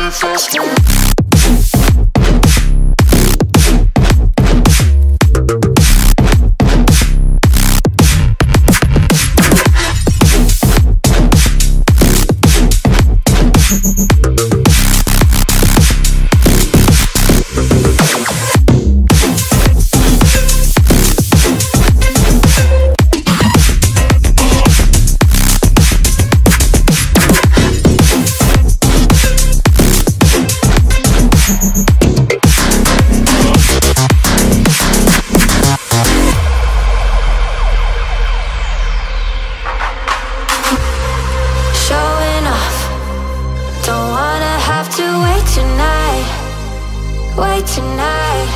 happy faster. Wait tonight,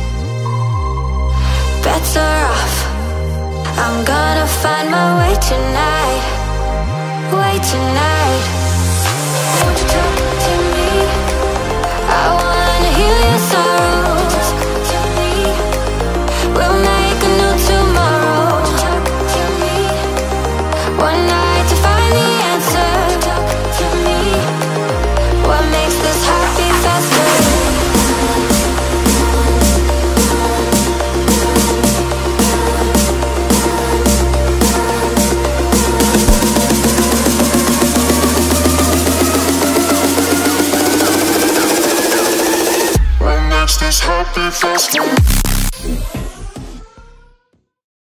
better off. I'm gonna find my way tonight. Wait tonight. Won't you talk to me? I wanna heal your sorrows. Talk to me. We'll make a new tomorrow. Talk to me. One night to find the answer. Talk to me. What makes this happy faster? This happy faster.